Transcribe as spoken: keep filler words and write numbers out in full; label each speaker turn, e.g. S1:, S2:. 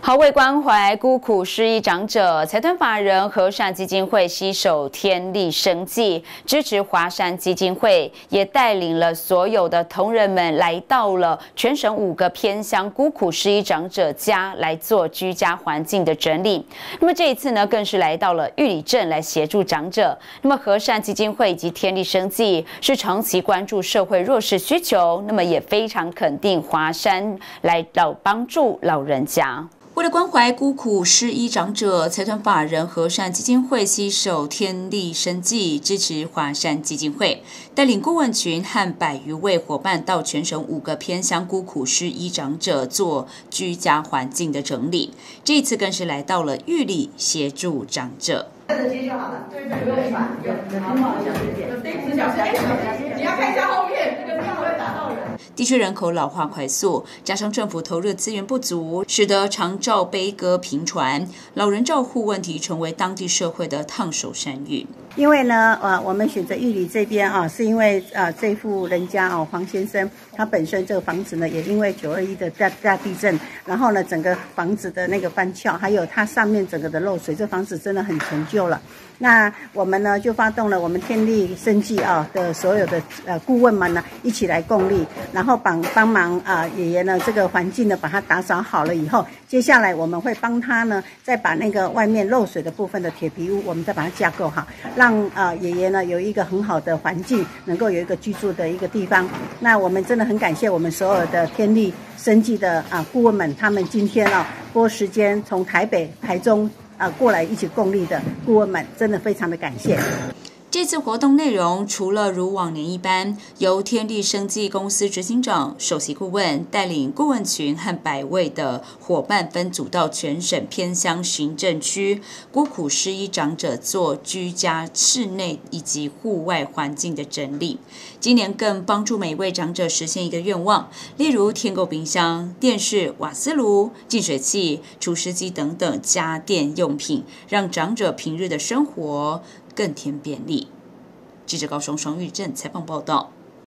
S1: 好，为关怀孤苦失依长者，财团法人和善基金会携手天利生计，支持华山基金会，也带领了所有的同仁们来到了全省五个偏乡孤苦失依长者家来做居家环境的整理。那么这一次呢，更是来到了玉里镇来协助长者。那么和善基金会以及天利生计是长期关注社会弱势需求，那么也非常肯定华山来到帮助老人家。为了关怀孤苦失依长者，财团法人和善基金会携手天利生计，支持华山基金会，带领顾问群和百余位伙伴到全省五个偏乡孤苦失依长者做居家环境的整理。这一次更是来到了玉里协助长者。
S2: 接就好了，对对，不用传，好不好？小心点，对，直角线，你要看一下后面，这个地方会打到人。
S1: 地区人口老化快速，加上政府投入资源不足，使得长照悲歌频传，老人照护问题成为当地社会的烫手山芋。
S3: 因为呢，呃，我们选择玉里这边啊，是因为呃，这户人家哦，黄先生他本身这个房子呢，也因为九二一的大大地震，然后呢，整个房子的那个翻翘，还有它上面整个的漏水，这房子真的很陈旧了。那我们呢就发动了我们天利生计啊的所有的呃顾问们呢一起来共力，然后帮帮忙啊爷爷呢这个环境呢把它打扫好了以后，接下来我们会帮他呢再把那个外面漏水的部分的铁皮屋，我们再把它架构好，让啊爷爷呢有一个很好的环境，能够有一个居住的一个地方。那我们真的很感谢我们所有的天利生计的啊顾问们，他们今天啊拨时间从台北、台中。啊，过来一起共力的顾问们，真的非常的感谢。
S1: 这次活动内容除了如往年一般，由天利生技公司执行长、首席顾问带领顾问群和百位的伙伴分组到全省偏乡行政区孤苦失依长者做居家室内以及户外环境的整理。今年更帮助每位长者实现一个愿望，例如添购冰箱、电视、瓦斯炉、净水器、除湿机等等家电用品，让长者平日的生活更添便利。记者高雄双玉镇采访报道。